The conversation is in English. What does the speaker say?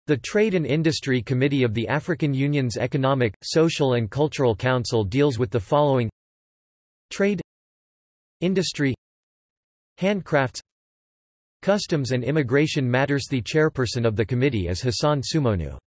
The Trade and Industry Committee of the African Union's Economic, Social and Cultural Council deals with the following: trade, industry, handcrafts, customs and immigration matters. The chairperson of the committee is Hassan Soumonu.